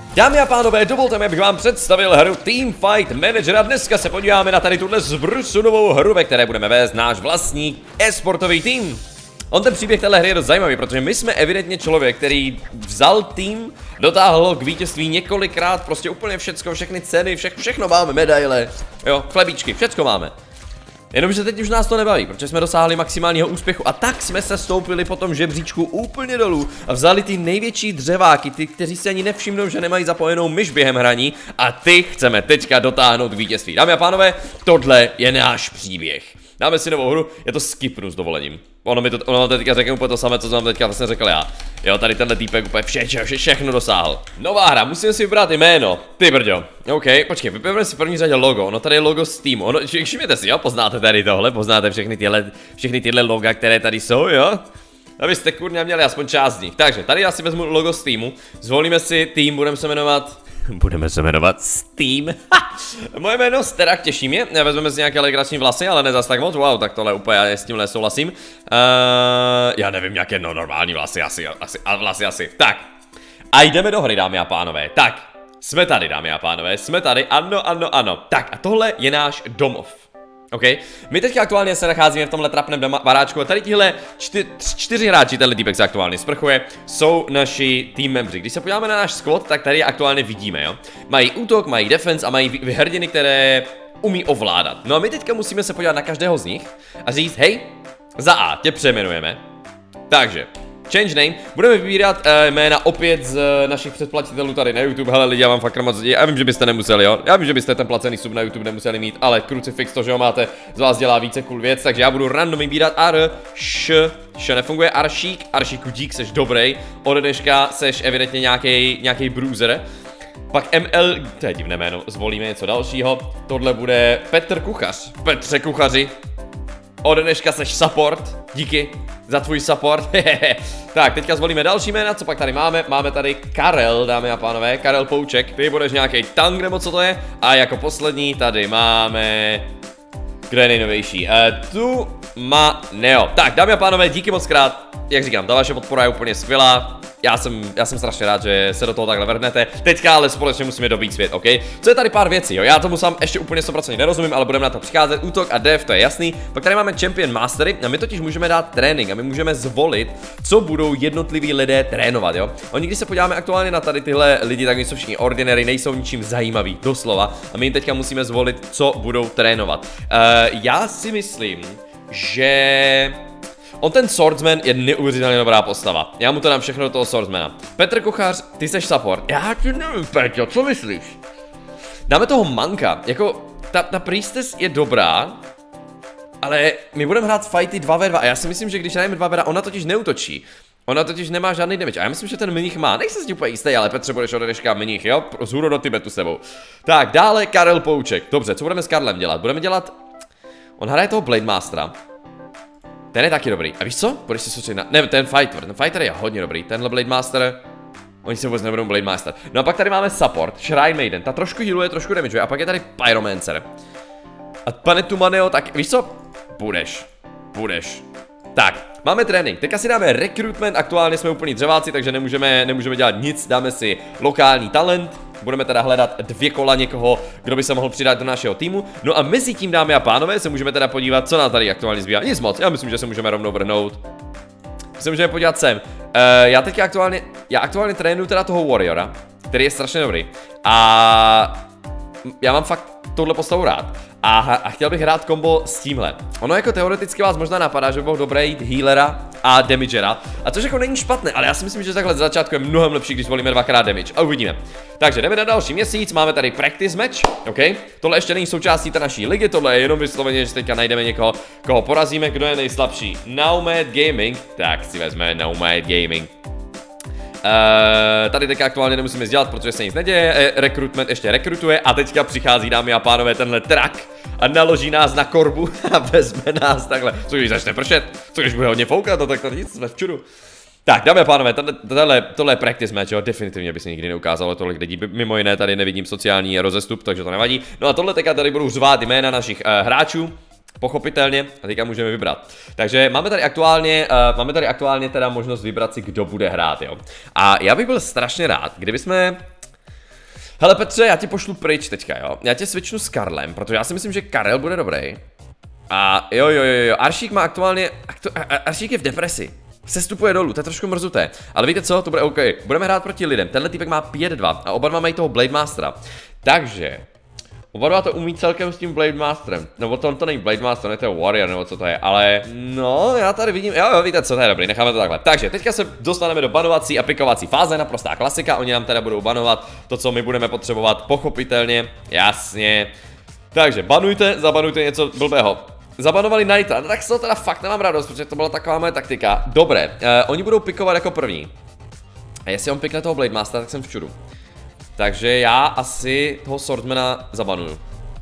Dámy a pánové, dovolte mi, abych vám představil hru Team Fight Manager a dneska se podíváme na tady tuhle zbrusunovou hru, ve které budeme vést náš vlastní e-sportový tým. On ten příběh téhle hry je dost zajímavý, protože my jsme evidentně člověk, který vzal tým, dotáhl k vítězství několikrát, prostě úplně všecko, všechny ceny, všechno máme, medaile, jo, chlebíčky, všecko máme. Jenomže teď už nás to nebaví, protože jsme dosáhli maximálního úspěchu a tak jsme se stoupili po tom žebříčku úplně dolů a vzali ty největší dřeváky, ty, kteří si ani nevšimnou, že nemají zapojenou myš během hraní a ty chceme teďka dotáhnout k vítězství. Dámy a pánové, tohle je náš příběh. Dáme si novou hru, já to skipnu s dovolením. Ono teďka řekne úplně to samé, co jsem teďka vlastně řekl já. Jo, tady tenhle týpek úplně všechno dosáhl. Nová hra, musím si vybrat jméno. Ty brďo. OK, počkej, vybereme si v první řadě logo. Ono tady je logo z týmu. Ono, všimněte si, jo, poznáte tady tohle, poznáte všechny tyhle loga, které tady jsou, jo? Abyste kurňa měli aspoň část z nich. Takže tady já si vezmu logo z týmu. Zvolíme si tým, budeme se jmenovat Steam. Moje jméno Sterak, těší mě. Vezmeme si nějaké legrační vlasy, ale ne zas tak moc. Wow, tak tohle úplně já s tímhle souhlasím. Já nevím, nějaké normální vlasy asi. Tak. A jdeme do hry, dámy a pánové. Tak. Jsme tady, dámy a pánové. Jsme tady, ano. Tak a tohle je náš domov. OK, my teď aktuálně se nacházíme v tomhle trapném baráčku a tady tihle čtyři hráči, tenhle týpek se aktuálně sprchuje, jsou naši team membři. Když se podíváme na náš squad, tak tady je aktuálně vidíme, jo. Mají útok, mají defense a mají hrdiny, které umí ovládat. No a my teďka musíme se podívat na každého z nich a říct, hej, za A tě přejmenujeme. Takže change name, budeme vybírat jména opět z našich předplatitelů tady na YouTube. Hele lidi, já vám fakt moc děkuji. Já vím, že byste nemuseli, jo. Já vím, že byste ten placený sub na YouTube nemuseli mít, ale Crucifix, to, že ho máte, z vás dělá více cool věc, takže já budu random vybírat Š nefunguje, Aršík dík, seš dobrý. Ode dneška seš evidentně nějaký bruiser. Pak ML, to je divné jméno, zvolíme něco dalšího. Tohle bude Petr Kuchař. Petře Kuchaři. Ode dneška seš support, díky za tvůj support. Tak, teďka zvolíme další jména, co pak tady máme? Máme tady Karel, dámy a pánové, Karel Pouček. Ty budeš nějaký tank, nebo co to je? A jako poslední tady máme... Kdo je nejnovější? Neo. Tak, dámy a pánové, díky moc krát. Jak říkám, ta vaše podpora je úplně skvělá. Já jsem strašně rád, že se do toho takhle vrhnete. Teďka ale společně musíme dobít svět, OK? Co je tady pár věcí, jo? Já tomu sám ještě úplně 100% nerozumím, ale budeme na to přicházet. Útok a def, to je jasný. Pak tady máme Champion Mastery a my totiž můžeme dát trénink a my můžeme zvolit, co budou jednotliví lidé trénovat, jo? Oni, když se podíváme aktuálně na tady tyhle lidi, tak jsou všichni ordinary, nejsou ničím zajímaví, doslova. A my jim teďka musíme zvolit, co budou trénovat. Já si myslím, že... On ten swordsman je neuvěřitelně dobrá postava. Já mu to dám všechno do toho swordsmana. Petr Kuchař, ty seš support. Já ti nevím, Peťo, co myslíš? Dáme toho manka. Jako, ta priestess je dobrá, ale my budeme hrát fighty 2v2 a já si myslím, že když hrajeme 2v2, ona totiž neútočí. Ona totiž nemá žádný damage a já myslím, že ten mních má. Nejsem si úplně jistý, ale Petře, budeš ode dneška mních, jo? Zhůru do Tibetu s sebou. Tak, dále Karel Pouček. Dobře, co budeme s Karlem dělat? Budeme dělat... On hraje toho Blade Mastera. Ten je taky dobrý. A víš co? Budeš si soustředit na... Ne, ten fighter je hodně dobrý. Tenhle Blade Master... Oni se vůbec nebudou Blade Master. No a pak tady máme support, Shrine Maiden. Ta trošku healuje, trošku damageuje. A pak je tady Pyromancer. A pane Tumaneo, tak víš co? Budeš. Tak, máme trénink. Teďka si dáme recruitment. Aktuálně jsme úplný dřeváci, takže nemůžeme dělat nic. Dáme si lokální talent. Budeme teda hledat 2 kola někoho, kdo by se mohl přidat do našeho týmu. No a mezi tím, dámy a pánové, se můžeme teda podívat, co nám tady aktuálně zbývá. Nic moc, já myslím, že se můžeme rovnou vrhnout. Se můžeme podívat sem. Já teďka aktuálně trénuju teda toho Warriora, který je strašně dobrý. A já mám fakt tohle postavu rád. A chtěl bych hrát kombo s tímhle. Ono jako teoreticky vás možná napadá, že by bylo dobré jít healera a damagera. A což jako není špatné, ale já si myslím, že takhle z začátku je mnohem lepší, když volíme 2x damage. A uvidíme. Takže jdeme na další měsíc, máme tady practice match, OK? Tohle ještě není součástí té naší ligy, tohle je jenom vysloveně, že teďka najdeme někoho, koho porazíme, kdo je nejslabší. Nomad Gaming, tak si vezmeme Nomad Gaming. Tady teďka aktuálně nemusíme dělat, protože se nic neděje, recruitment ještě rekrutuje a teďka přichází, dámy a pánové, tenhle trak a naloží nás na korbu a vezme nás takhle. Co když začne pršet? Co když bude hodně foukat? No tak to nic, jsme v čudu. Tak, dámy a pánové, tohle je practice match, jo, definitivně by se nikdy neukázalo tolik lidí, mimo jiné tady nevidím sociální rozestup, takže to nevadí. No a tohle teďka tady budu řvát jména našich hráčů. Pochopitelně, a teďka můžeme vybrat. Takže máme tady aktuálně teda možnost vybrat si, kdo bude hrát, jo. A já bych byl strašně rád, kdyby jsme Hele Petře, já tě pošlu pryč teďka, jo. Já tě switchnu s Karlem, protože já si myslím, že Karel bude dobrý. A jo, Aršík má aktuálně, Aršík je v depresi. Sestupuje dolů, to je trošku mrzuté. Ale víte co, to bude OK. Budeme hrát proti lidem. Tenhle týpek má 5-2 a oba dva mají toho Blade Mastera. Takže oba dva to umí celkem s tím Blade Masterem. Nebo to není Blade Master, to je Warrior, nebo co to je, ale no, já tady vidím, jo, víte co, to je dobrý, necháme to takhle. Takže teďka se dostaneme do banovací a pikovací fáze, naprostá klasika, oni nám teda budou banovat to, co my budeme potřebovat, pochopitelně, jasně. Takže zabanujte něco blbého. Zabanovali Knighta, no tak to teda fakt nemám radost, protože to byla taková moje taktika. Dobré, oni budou pikovat jako první. A jestli on pikne toho Blade Mastera, tak jsem v čudu. Takže já asi toho Swordmana zabanuju.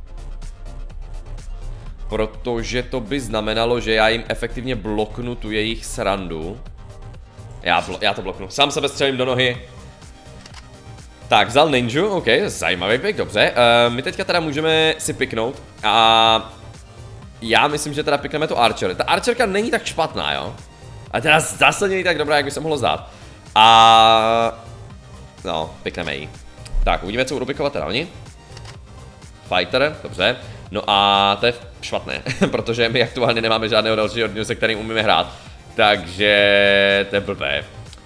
Protože to by znamenalo, že já jim efektivně bloknu tu jejich srandu. Já to bloknu. Sám sebe střelím do nohy. Tak, vzal ninju, OK, zajímavý pick, dobře. My teďka teda můžeme si piknout. A já myslím, že teda pikneme tu Archer. Ta Archerka není tak špatná, jo. A teda zase není tak dobrá, jak by se mohlo zdát. A no, pikneme ji. Tak, uvidíme, co budou pikovat teda oni. Fighter, dobře. No a to je špatné, protože my aktuálně nemáme žádného dalšího dňu, se kterým umíme hrát. Takže to je blbé.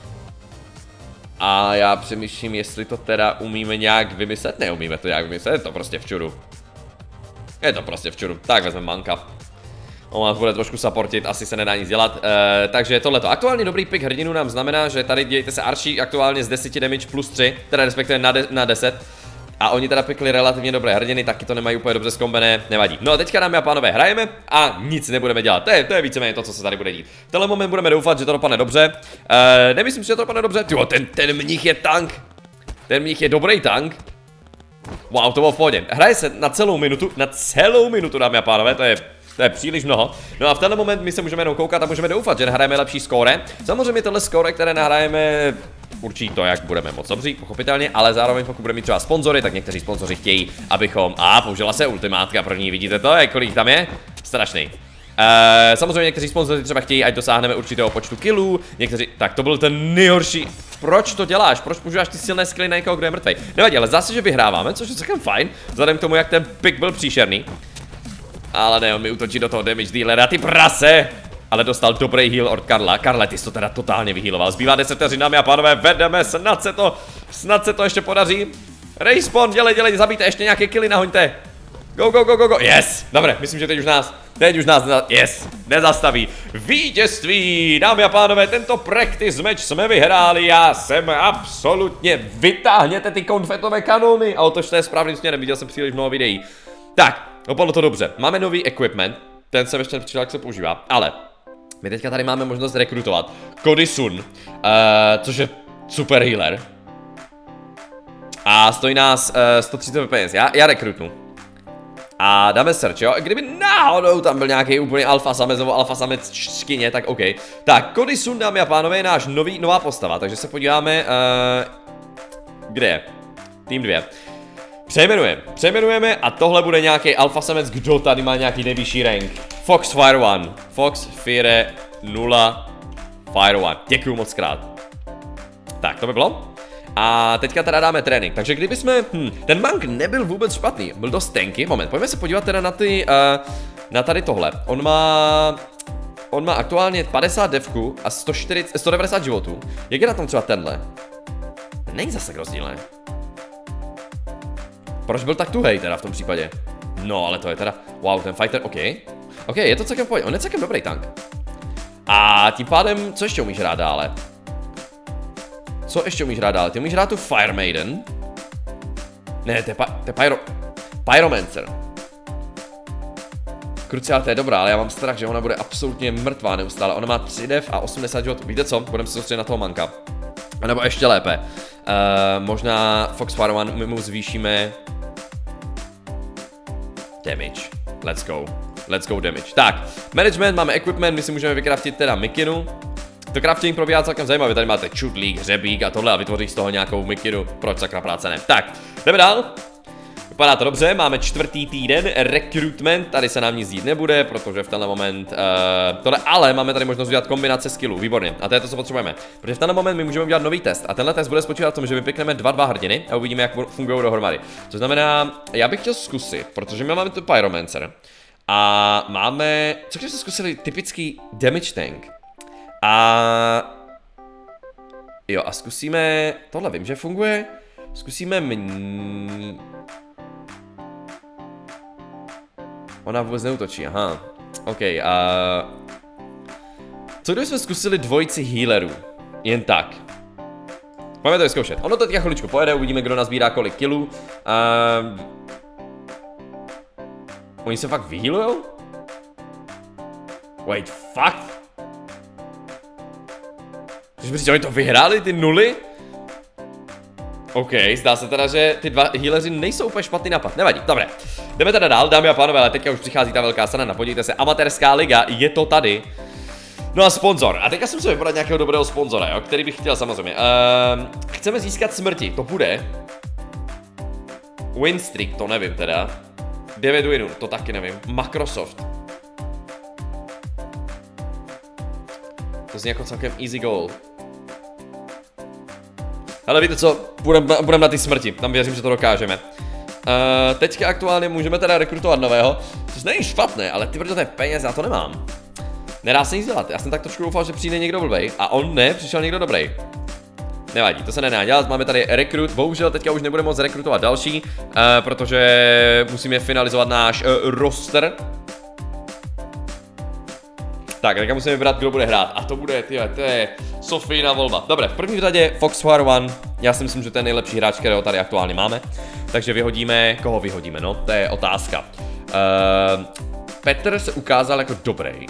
A já přemýšlím, jestli to teda umíme nějak vymyslet. Neumíme to nějak vymyslet, je to prostě v čudu. Je to prostě v čudu. Tak vezmeme manka. On nás bude trošku supportit, asi se nedá nic dělat. Takže tohleto. Aktuálně dobrý pick hrdinu nám znamená, že tady dějte se Arší aktuálně z 10 damage plus 3, teda respektive na 10. A oni teda pikli relativně dobré hrdiny, taky to nemají úplně dobře zkombené, nevadí. No a teďka, dámy a pánové, hrajeme a nic nebudeme dělat. To je víceméně to, co se tady bude dít. V tenhle moment budeme doufat, že to dopadne dobře. Nemyslím, že to dopadne dobře. Tyjo, ten mních je tank. Ten mních je dobrý tank. Wow, to bylo v pohodě. Hraje se na celou minutu, dámy a pánové, to je příliš mnoho. No a v tenhle moment my se můžeme jenom koukat a můžeme doufat, že nahrajeme lepší skóre. Samozřejmě tohle skóre, které nahrajeme, určí to, jak budeme moc dobří, pochopitelně, ale zároveň pokud budeme mít třeba sponzory, tak někteří sponzoři chtějí, abychom... použila se ultimátka první, vidíte to, kolik tam je? Strašný. Samozřejmě někteří sponzoři třeba chtějí, ať dosáhneme určitého počtu killů, někteří... Tak to byl ten nejhorší... Proč to děláš? Proč používáš ty silné skilly na někoho, kdo je mrtvej? Nevadí, ale zase, že vyhráváme, což je celkem fajn, vzhledem k tomu, jak ten pick byl příšerný. Ale ne, on mi útočí do toho damage dealera, ty prase! Ale dostal dobrý heal od Karla. Karle, ty jsi to teda totálně vyhealoval. Zbývá 10 vteřin, dámy a pánové, vedeme, snad se to ještě podaří. Respawn, dělej, zabijte, ještě nějaké killy nahoňte. Go. Yes, dobré, myslím, že teď už nás, yes, nezastaví. Vítězství, dámy a pánové, tento practice match jsme vyhráli, já jsem absolutně, vytáhněte ty konfetové kanóny a otočte správným směrem, viděl jsem příliš mnoho videí. Tak, dopadlo to dobře, máme nový equipment, ten jsem ještě nepřišel, jak se používá, ale my teďka tady máme možnost rekrutovat Cody Sun, což je super healer. A stojí nás 130 peněz, já rekrutnu. A dáme search, jo? Kdyby náhodou tam byl nějaký úplně alfa samec nebo alfa samec škyně, tak OK. Tak, Cody Sun, dámy a pánové, je náš nová postava, takže se podíváme, kde je? Tým 2. Přejmenujeme a tohle bude nějaký alfa samec, kdo tady má nějaký nejvyšší rank. Fox Fire 1. Fox Fire 0 Fire 1. Děkuju moc krát. Tak, to by bylo. A teďka teda dáme trénink, takže kdyby jsme, ten Monk nebyl vůbec špatný, byl dost tanky, moment, pojďme se podívat teda na ty, na tady tohle, on má aktuálně 50 devku a 190 životů, jak je na tom třeba tenhle? Není zase rozdílné. Proč byl tak tuhej teda v tom případě? No, ale to je teda, wow, ten fighter, OK, je to celkem pojď, on je celkem dobrý tank. A tím pádem, co ještě umíš hrát dále? Ty umíš hrát tu Fire Maiden? Ne, to je Pyromancer. Kruciál, to je dobrá, ale já mám strach, že ona bude absolutně mrtvá neustále. Ona má 3 dev a 80 životů. Víte co? Budeme se soustředit na toho Manka. A nebo ještě lépe. Možná Fox Fire One my mu zvýšíme damage. Let's go damage. Tak, management, máme equipment, my si můžeme vykraftit teda mikinu. To crafting probíhá celkem zajímavě, tady máte čudlík, hřebík a tohle a vytvoří z toho nějakou mikinu. Proč sakra práce ne? Tak, jdeme dál. Vypadá to dobře, máme 4. týden, recruitment, tady se nám nic dít nebude, protože v tenhle moment, tohle, ale máme tady možnost udělat kombinace skillů, výborně, a to je to, co potřebujeme, protože v tenhle moment my můžeme udělat nový test a tenhle test bude spočívat v tom, že vypikneme 2 hrdiny a uvidíme, jak fungují dohromady. To znamená, já bych chtěl zkusit, protože my máme tu Pyromancer a máme, co když jsme zkusili typický damage tank a jo, a zkusíme, tohle vím, že funguje, zkusíme ona vůbec neútočí, aha. OK, co kdybychom zkusili dvojici healerů? Jen tak. Máme to vyzkoušet. Ono to teďka chviličku pojede, uvidíme, kdo nazbírá kolik killů. Oni se fakt vyhealujou? Wait, fakt? Když oni to vyhráli, ty nuly? OK, zdá se teda, že ty 2 healeři nejsou úplně špatný nápad. Nevadí, dobré. Jdeme teda dál, dámy a pánové, ale teďka už přichází ta velká sranda. Podívejte se, amatérská liga, je to tady. No a sponzor. A teďka jsem se vybrat nějakého dobrého sponzora, jo, který bych chtěl samozřejmě. Chceme získat smrti, to bude. Winstreak, to nevím teda. 9 winů, to taky nevím. Microsoft. To zní jako celkem easy goal. Ale víte co, budem na ty smrti, tam věřím, že to dokážeme. Teďka aktuálně můžeme teda rekrutovat nového, což není špatné, ale ty brdo, to je peněz, já to nemám. Nedá se nic dělat, já jsem tak trošku doufal, že přijde někdo blbej a on ne, přišel někdo dobrý. Nevadí, to se nedá dělat, máme tady rekrut, bohužel teďka už nebudeme moc rekrutovat další, protože musíme finalizovat náš roster. Tak, teďka musíme vybrat, kdo bude hrát. A to bude, tyhle, to je Sofína volba. Dobré, v první řadě Foxfire One. Já si myslím, že to je nejlepší hráč, kterého tady aktuálně máme. Takže vyhodíme, koho vyhodíme, no, to je otázka. Petr se ukázal jako dobrý.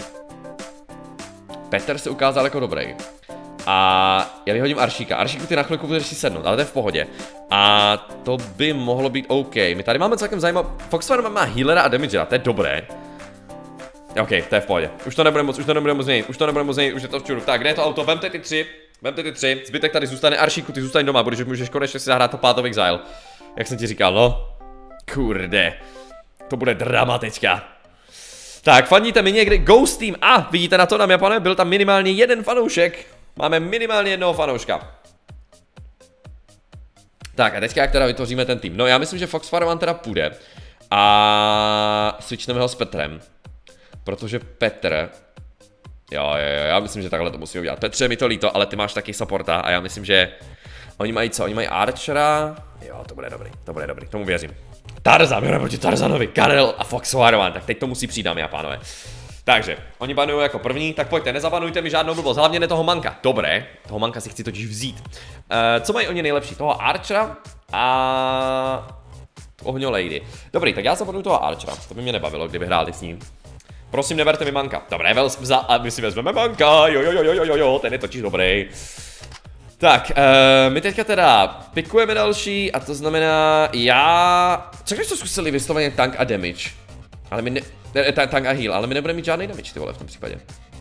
A já vyhodím Aršíka. Aršíku ty na chvilku budeš si sednout, ale to je v pohodě. A to by mohlo být OK. My tady máme celkem zajímavé. Foxfire má healera a damagera, to je dobré. OK, to je v pohodě. Už to nebude moc změnit, už je to v čuru. Tak, kde je to auto? Vemte ty tři, zbytek tady zůstane. Aršíku, ty zůstaň doma, můžeš konečně si zahrát to Path of Exile. Jak jsem ti říkal, no. Kurde. To bude drama teďka. Tak, fandíte mi někdy Ghost Team. A, vidíte na to, dámy a pánové, byl tam minimálně jeden fanoušek. Máme minimálně jednoho fanouška. Tak, a teďka jak teda vytvoříme ten tým? No, já myslím, že Foxfire One teda půjde. A switchneme ho s Petrem. Protože Petr... Jo, já myslím, že takhle to musíme udělat. Petře, mi to líto, ale ty máš taky supporta a já myslím, že... Oni mají co? Oni mají Archera? Jo, to bude dobrý, tomu věřím. Tarzan, jdeme proti Tarzanovi, Karel a Foxfire One, tak teď to musí přijít, dámy a pánové. Takže, oni banují jako první, tak pojďte, nezabanujte mi žádnou blbost, hlavně ne toho Manka. Dobré, toho Manka si chci totiž vzít. Co mají oni nejlepší? Toho Archera a... Ohňo Lady. Dobrý, tak já zabanuju toho Archera, to by mě nebavilo, kdyby hráli s ním. Prosím, neberte mi Manka. Dobré, a my si vezmeme Manka, jo, ten je totiž dobrý. Tak, my teďka teda pikujeme další a to znamená, co když to zkusili vysloveně tank a damage? Ale my tank a heal, ale my nebudeme mít žádný damage, ty vole, v tom případě.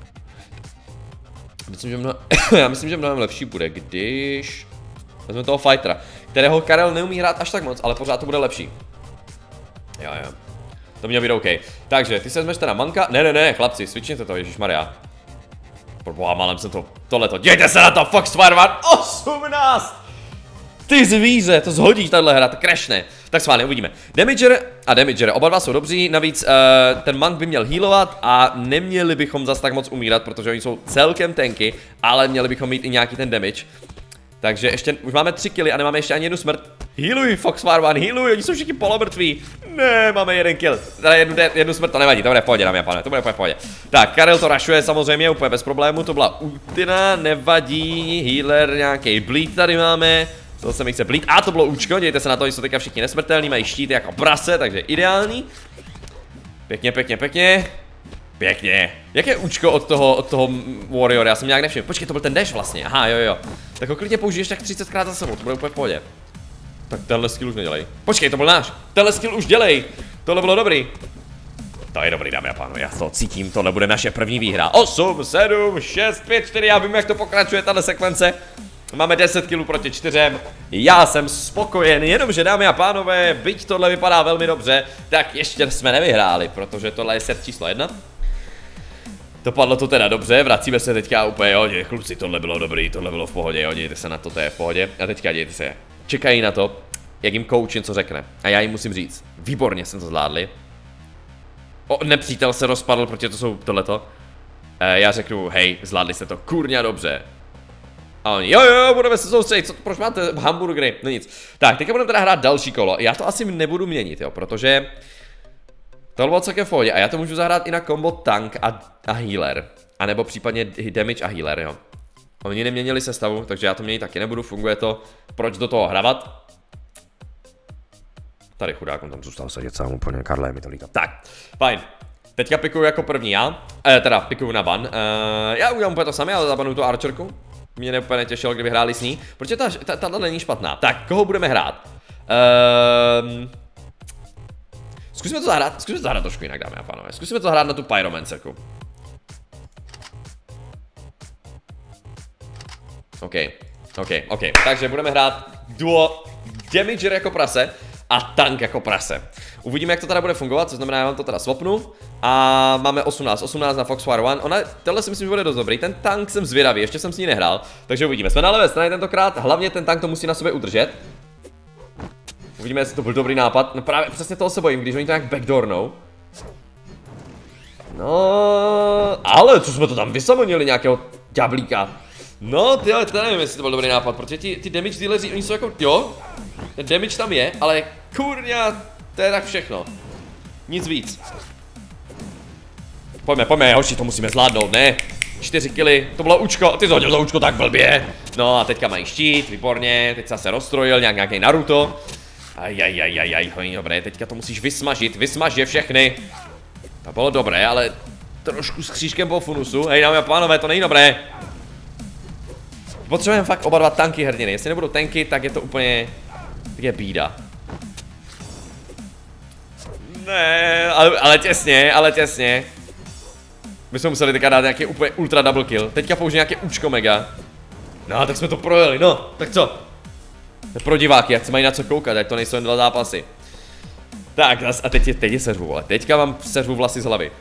Já myslím, že mnohem lepší bude, když... Vezmeme toho fightera, kterého Karel neumí hrát až tak moc, ale pořád to bude lepší. Jo. To mělo být OK. Takže, ty se vezmeš teda Manka. Ne, chlapci, switchněte to, ježišmarja. Proboha, málem jsem to, tohleto. Dějte se na to, Foxfire One 18! Ty zvíře, to zhodíš tahle hra, to crashne. Tak schválně, uvidíme. Damager, oba dva jsou dobří, navíc ten Monk by měl healovat a neměli bychom zas tak moc umírat, protože oni jsou celkem tanky, ale měli bychom mít i nějaký ten damage. Takže ještě, už máme 3 killy a nemáme ještě ani jednu smrt. Healuj, Foxfire One, healuj, oni jsou všichni polomrtví. Ne, máme jeden kill. Teda jednu smrt, to nevadí, to bude v pohodě, dámy a pánové, to bude v pohodě. Tak, Karel to rushuje samozřejmě úplně bez problému, to byla ultina, nevadí, healer, nějaký bleed tady máme. To se mi chce bleed, a to bylo účko, dějte se na to, že jsou teďka všichni nesmrtelní, mají štíty jako prase, takže ideální. Pěkně. Jak je účko od toho Warrior? Já jsem nějak nevšiml. Počkej, to byl ten dash vlastně. Aha, jo. Tak ho klidně použiješ tak 30krát za sebou, to bude úplně v pohodě. Tak tenhle skill už nedělej. Počkej, to byl náš. Tenhle skill už dělej. Tohle bylo dobrý. To je dobrý, dámy a pánové, já to cítím, tohle bude naše první výhra. 8, 7, 6, 5, 4, já vím, jak to pokračuje, tahle sekvence. Máme 10 kg proti 4. Já jsem spokojen, jenomže dámy a pánové, byť tohle vypadá velmi dobře, tak ještě jsme nevyhráli, protože tohle je set číslo 1. Dopadlo to teda dobře, vracíme se teďka úplně, jo, kluci, tohle bylo dobrý, tohle bylo v pohodě, jo, dějte se na to, to je v pohodě. A teďka dějte se, čekají na to, jak jim coach něco řekne. A já jim musím říct, výborně jsem to zvládli. Nepřítel se rozpadl, protože to jsou tohleto. Já řeknu, hej, zvládli jste to kurňa dobře. A oni, jo, budeme se soustředit, proč máte hamburgery, no nic. Tak, teďka budeme teda hrát další kolo, já to asi nebudu měnit, jo, protože tohle bylo celkem v pohodě a já to můžu zahrát i na combo tank a healer. A nebo případně damage a healer, jo. Oni neměnili sestavu, takže já to měnit taky nebudu, funguje to, proč do toho hravat. Tady chudák, on tam zůstal sedět sám úplně, Karle, mi to líká. Tak, fajn. Teďka pikuju jako první já, teda pikuju na ban. Já udělám úplně to samé, ale zabanu tu archerku. Mě úplně netěšilo, kdyby hráli s ní, protože tato není špatná. Tak, koho budeme hrát? Zkusíme to zahrát trošku jinak, dámy a pánové. Zkusíme to zahrát na tu pyromancerku. OK. Takže budeme hrát duo damager jako prase a tank jako prase. Uvidíme, jak to teda bude fungovat, co znamená, já vám to teda swapnu. A máme 18 na Foxfire One. Tenhle si myslím, že bude dost dobrý. Ten tank jsem zvědavý, ještě jsem s ní nehrál. Takže uvidíme. Jsme na levé straně tentokrát. Hlavně ten tank to musí na sobě udržet. Uvidíme, jestli to byl dobrý nápad. No právě přesně toho se bojím, když oni to nějak backdoornou. No, ale co jsme to tam vysamonili, nějakého ďáblíka. No, tyhle, to nevím, jestli to byl dobrý nápad, protože ty damage dealeři, oni jsou jako, jo, ten damage tam je, ale kurňa, to je tak všechno. Nic víc. Pojďme, hoši, to musíme zvládnout, ne? 4 killy, to bylo účko, ty jsi hodil to účko tak blbě. No a teďka mají štít, výborně, teď se rozstrojil nějaký Naruto. Ajajajajaj, dobré, teďka to musíš vysmaž je všechny. To bylo dobré, ale trošku s křížkem po funusu, hej dámy a pánové, to není dobré. Potřebujeme fakt oba dva tanky hrdiny, jestli nebudou tanky, tak je to úplně, tak je bída. Ne, ale těsně. My jsme museli teďka dát nějaký úplně ultra double kill, teďka použij nějaké účko mega. No, tak jsme to projeli, no, tak co? To je pro diváky, jak se mají na co koukat, ať to nejsou jen 2 zápasy. Tak, a teď je seřvu, vole, teďka vám seřvu vlasy z hlavy.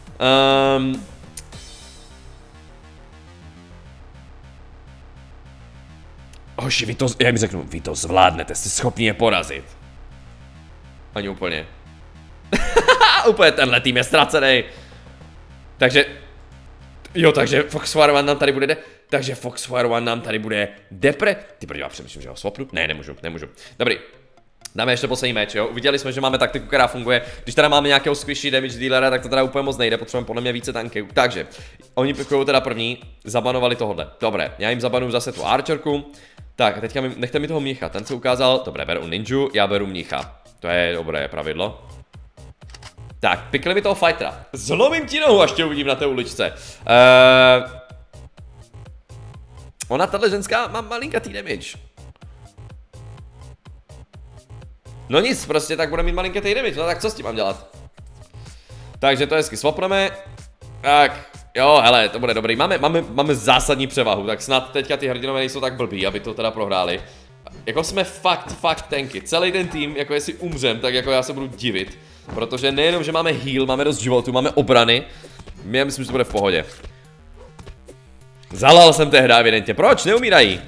Hoši, já mi řeknu, vy to zvládnete, jste schopni je porazit. Ani úplně. Úplně tenhle tým je ztracený. Takže, jo, takže Foxfire One nám tady bude takže Foxfire One nám tady bude depre. Ty brď, já přemýšlím, že ho swapnu? Ne, nemůžu. Dobrý. Dáme ještě poslední meč, jo. Uviděli jsme, že máme taktiku, která funguje. Když teda máme nějakého squishy damage dealera, tak to teda úplně moc nejde, potřebujeme podle mě více tanky. Takže, oni pikujou teda první, zabanovali tohle. Dobré, já jim zabanuju zase tu archerku. Tak, a teďka nechte mi toho mnicha, ten se ukázal, dobré, beru ninju, já beru mnicha. To je dobré pravidlo. Tak, pikli mi toho fightera. Zlomím ti nohu, až tě uvidím na té uličce. Ona, tahle ženská, má malinkatý damage. No nic, prostě tak bude mít malinkatý damage, no tak co s tím mám dělat? Takže to hezky swapneme. Tak, jo, hele, to bude dobrý. Máme zásadní převahu, tak snad teďka ty hrdinové nejsou tak blbí, aby to teda prohráli. Jako jsme fakt tanky. Celý ten tým, jako jestli umřem, tak jako já se budu divit. Protože nejenom, že máme heal, máme dost životu, máme obrany. Já myslím, že to bude v pohodě. Zalal jsem tehdy evidentně. Proč? Neumírají.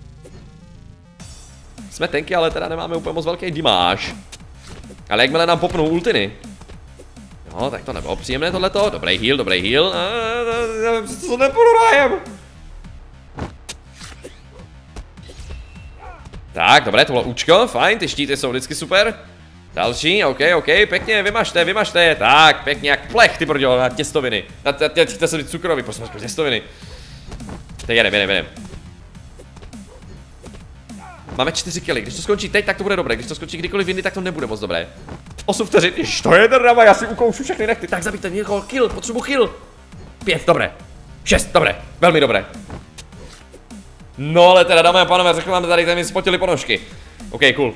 Jsme tanky, ale teda nemáme úplně moc velký dimáž. Ale jakmile nám popnou ultiny. No, tak to nebylo příjemné tohleto. Dobrý heal. Co neprohrajem? Tak, dobré, to bylo účko, fajn, ty štíty jsou vždycky super. Další, OK, pěkně, vymažte, tak, pěkně jak plech, ty brďo, na těstoviny. Na se cukroví, prosím vás, těstoviny. Tak jedem. Máme 4 killy, když to skončí teď, tak to bude dobré, když to skončí kdykoliv jindy, tak to nebude moc dobré. 8 vteřin, ježiš, to je drama, já si ukoušu všechny nechty, tak zabijte někoho, kill, potřebuji kill. 5, dobré, 6, dobré, velmi dobré. No ale teda, dámy a pánové, řekl vám tady, mi spotili ponožky. OK, cool.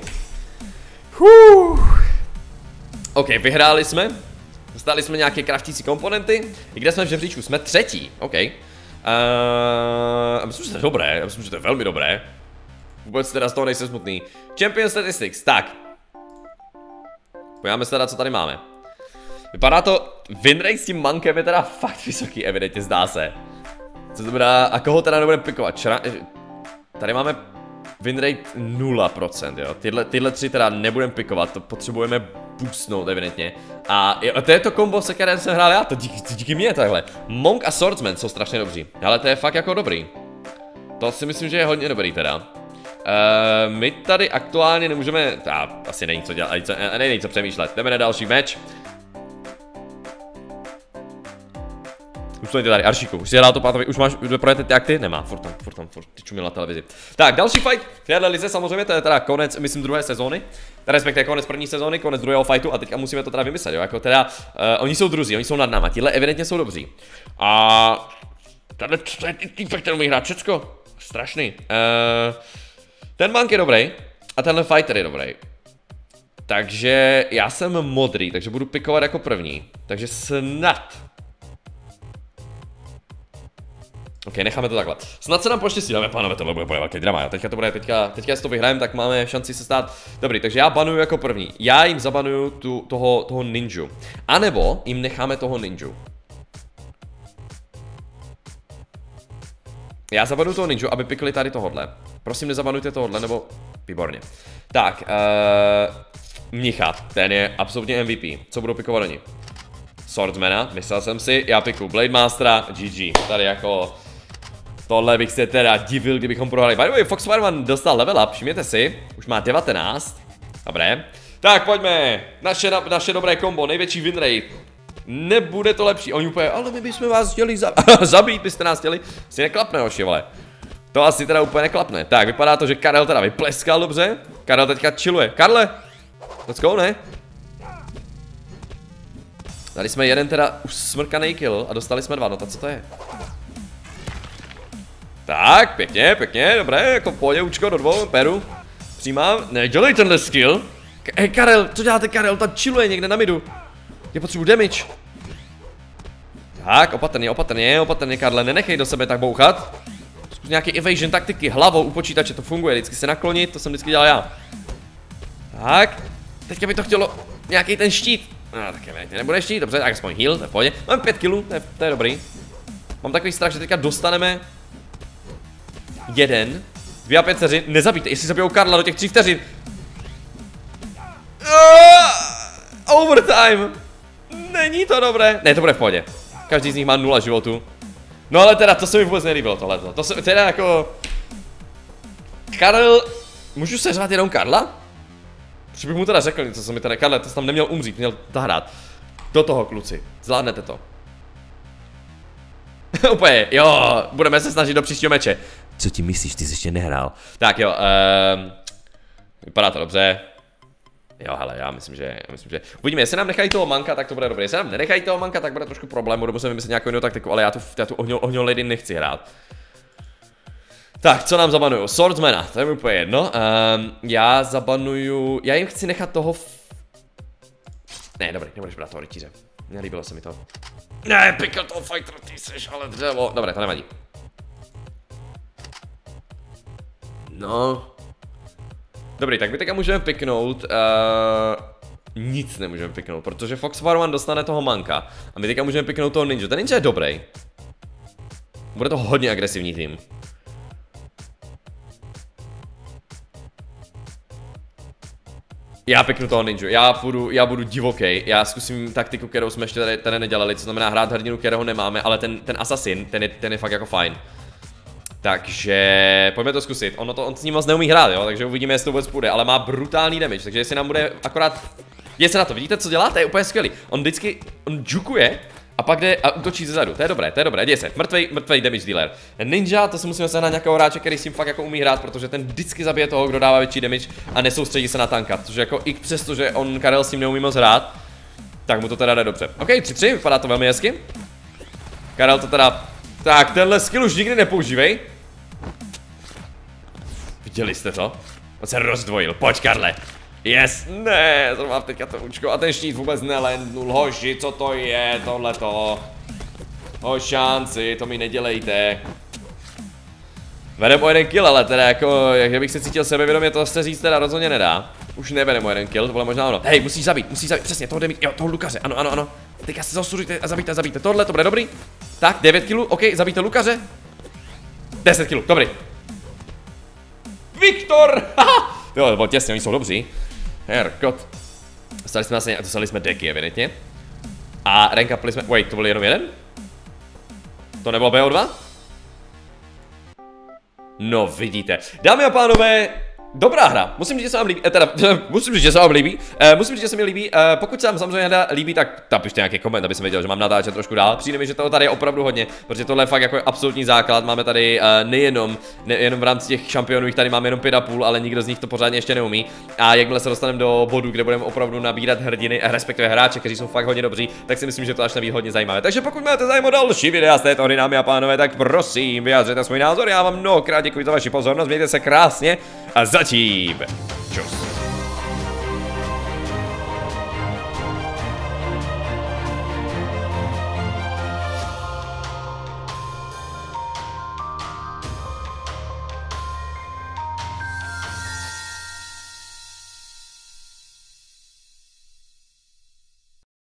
OK, vyhráli jsme. Dostali jsme nějaké kraftící komponenty. I kde jsme v žebříčku? Jsme třetí, OK. Myslím, že to je dobré, já myslím, že to je velmi dobré. Vůbec teda z toho nejsem smutný. Champion Statistics, tak. Podíváme se teda, co tady máme. Vypadá to, winrate s tím mankem je teda fakt vysoký, evidentně, zdá se. Co znamená, a koho teda nebudeme pikovat? Tady máme winrate 0%, jo. Tyhle tři teda nebudeme pikovat, to potřebujeme boostnout, evidentně. A to je to kombo, se kterým jsem hrál já, to díky mně takhle. Monk a Swordsman jsou strašně dobří, ale to je fakt jako dobrý. To si myslím, že je hodně dobrý teda. My tady aktuálně nemůžeme, asi není co dělat, není co přemýšlet, jdeme na další meč. Už to tady, Aršíku, už si hrál to pátovi, už máš projeté ty akty? Nemá, furt ty čumil na televizi. Tak, další fight v téhle lize, samozřejmě, to je teda konec, myslím, druhé sezóny. Respektive konec první sezóny, konec druhého fightu a teďka musíme to teda vymyslet, jo, jako teda, oni jsou druzí, oni jsou nad náma, tihle evidentně jsou dobří. A tady týpek, ten umí hrát všecko, strašný. Ten Monk je dobrý a tenhle fighter je dobrý. Takže já jsem modrý, takže budu pikovat jako první. Takže snad. Ok, necháme to takhle. Snad se nám poštěstí, dáme pánové, tohle bude velký drama, jo. Teďka si to vyhrajeme, tak máme šanci se stát. Dobrý, takže já banuju jako první. Já jim zabanuju toho ninju. A nebo jim necháme toho ninju. Já zabanuju toho ninju, aby pikli tady tohodle. Prosím, nezabanujte tohodle, nebo... Výborně. Tak, Mnicha, ten je absolutně MVP. Co budou pikovat oni? Swordsmana, myslel jsem si, já piku Blade Mastera, GG. Tady jako... Tohle bych se teda divil, kdybychom prohrali. By the way, Fox Fireman dostal level up, všimněte si. Už má 19. Dobré. Tak pojďme. Naše dobré kombo, největší winrate. Nebude to lepší. Oni úplně, ale my bychom vás chtěli zabít, byste nás chtěli. Si neklapne, hoši, vole. To asi teda úplně neklapne. Tak, vypadá to, že Karel teda vypleskal dobře. Karel teďka chilluje. Karle! Let's go, ne? Tady jsme jeden teda už smrkanej kill a dostali jsme dva, no tak co to je? Tak, pěkně, dobré, jako v pohodě, učko do dvou, peru. Přijímám, nedělej tenhle skill. Hej Karel, co děláte Karel, tam chilluje někde na midu. Já potřebuji damage. Tak, opatrně Karle, nenechej do sebe tak bouchat. Zkus nějaký evasion taktiky, hlavou u počítače, to funguje, vždycky se naklonit, to jsem vždycky dělal já. Tak, teďka by to chtělo nějaký ten štít. No, tak nebude štít, dobře, tak aspoň heal, to je v pohodě. Mám 5 killů, to je dobrý. Mám takový strach, že teďka dostaneme 1, 2 a 5 vteřin, nezabijte, jestli zabijou Karla do těch 3 vteřin. Overtime. Není to dobré. Ne, to bude v pohodě. Každý z nich má 0 životů. No ale teda, to se mi vůbec nelíbilo tohleto. To se teda jako... Karel... Můžu se řvát jenom Karla? Protože bych mu teda řekl něco, co mi tady... Karle, to jsi tam neměl umřít, měl zahrát. Do toho, kluci. Zvládnete to. Úplně, jo, budeme se snažit do příštího meče. Co ti myslíš, ty jsi ještě nehrál? Tak jo, vypadá to dobře. Jo, hele, já myslím, že uvidíme, jestli nám nechají toho manka, tak to bude dobré. Jestli nám nenechají toho manka, tak bude trošku problém, budu muset vymyslet nějakou jinou taktiku, ale já tu ohňo lady nechci hrát. Tak, co nám zabanuju? Swordsmana, to je mi úplně jedno. Já zabanuju, já jim chci nechat toho Ne, dobrý, nebudeš brát toho rytíře. Nelíbilo se mi to. Ne, pikl toho fighter, ty seš ale dřevo. Dobré, to nevadí. No. Dobrý, tak my teďka můžeme piknout, nic nemůžeme piknout, protože Fox Farman dostane toho manka. A my teďka můžeme piknout toho ninja. Ten ninja je dobrý. Bude to hodně agresivní tým. Já piknu toho ninju, já budu divoký, já zkusím taktiku, kterou jsme ještě tady nedělali, co znamená hrát hrdinu, kterého nemáme, ale ten assassin, ten je fakt jako fajn. Takže pojďme to zkusit, on s ním moc neumí hrát, jo, takže uvidíme, jestli to vůbec půjde, ale má brutální damage, takže jestli nám bude akorát, se na to, vidíte, co dělá, to je úplně skvělý, on jukuje a pak jde a útočí zezadu, to je dobré, děje se, mrtvej damage dealer. Ninja, to si musíme sehnat nějakého hráče, který s tím fakt jako umí hrát, protože ten vždycky zabije toho, kdo dává větší damage a nesoustředí se na tanka, protože jako i přesto, že Karel s tím neumí moc hrát, tak mu to teda jde dobře. Ok, 3-3, vypadá to velmi hezky. Karel to teda, tak tenhle skill už nikdy nepoužívej. Viděli jste to? On se rozdvojil, pojď Karle. Yes, ne, zrovna teďka to učko a ten štít vůbec nelendnul, hoši, co to je, tohleto. O šanci, to mi nedělejte. Vedem o 1 kill, ale teda jako, jak bych se cítil sebevědomě, to se říct teda rozhodně nedá. Už nevedem o 1 kill, to bylo možná ono. Hej, musíš zabít, přesně, toho jde mít, jo, toho Lukaře, ano. Teďka se zasudujte a zabijte, tohle, to bude dobrý. Tak, 9 killů, ok, zabijte Lukaře. 10 killů, dobrý. Viktor, haha. Jo, to bylo těsně, oni jsou dobří. Herkot. Dostali jsme deky, evidentně. A rankupli jsme, wait, to byl jenom jeden? To nebylo BO2? No vidíte, dámy a pánové, dobrá hra, musím říct, že se vám líbí, musím říct, že se vám líbí, musím říct, že se mi líbí, pokud se vám samozřejmě hra líbí, tak napište nějaký koment, aby jsem věděl, že mám natáčet trošku dál, přijde mi, že toho tady je opravdu hodně, protože tohle je fakt jako absolutní základ, máme tady nejenom v rámci těch šampionů, tady máme jenom 5,5, ale nikdo z nich to pořádně ještě neumí, a jakmile se dostaneme do bodu, kde budeme opravdu nabírat hrdiny, respektive hráče, kteří jsou fakt hodně dobří, tak si myslím, že to až navíc hodně zajímavé. Takže pokud máte zájem o další videa z této hry, dámy a pánové, tak prosím, vyjádřete svůj názor, já vám mnohokrát děkuji za vaši pozornost, mějte se krásně a zatím čus.